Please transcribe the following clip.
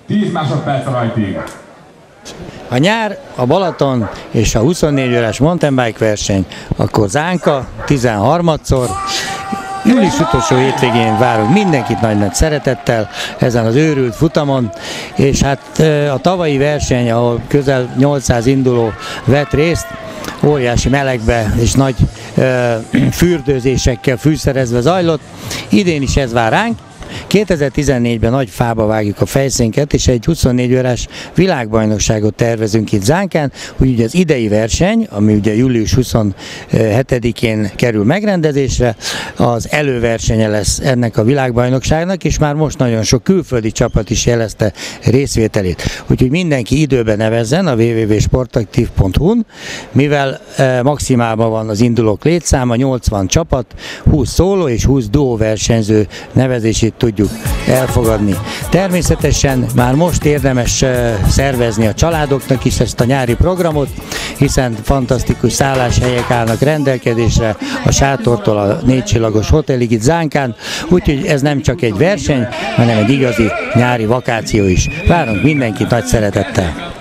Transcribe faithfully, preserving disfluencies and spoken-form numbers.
tíz másodperc rajtig. A nyár, a Balaton és a huszonnégy órás mountain bike verseny, akkor Zánka tizenharmadszor. Július utolsó hétvégén várunk mindenkit nagy-nagy szeretettel ezen az őrült futamon, és hát a tavalyi verseny, ahol közel nyolcszáz induló vett részt, óriási melegbe és nagy ö, fürdőzésekkel fűszerezve zajlott. Idén is ez vár ránk. kétezer-tizennégyben nagy fába vágjuk a fejszénket, és egy huszonnégy órás világbajnokságot tervezünk itt Zánkán, úgyhogy az idei verseny, ami ugye július huszonhetedikén kerül megrendezésre, az előversenye lesz ennek a világbajnokságnak, és már most nagyon sok külföldi csapat is jelezte részvételét. Úgyhogy mindenki időben nevezzen a double-u double-u double-u pont sportaktív pont hu-n, mivel e, maximálban van az indulók létszáma, nyolcvan csapat, húsz szóló és húsz duó versenyző nevezését tudjuk elfogadni. Természetesen már most érdemes szervezni a családoknak is ezt a nyári programot, hiszen fantasztikus szálláshelyek állnak rendelkezésre a sátortól a négycsillagos hotelig itt Zánkán, úgyhogy ez nem csak egy verseny, hanem egy igazi nyári vakáció is. Várunk mindenkit nagy szeretettel!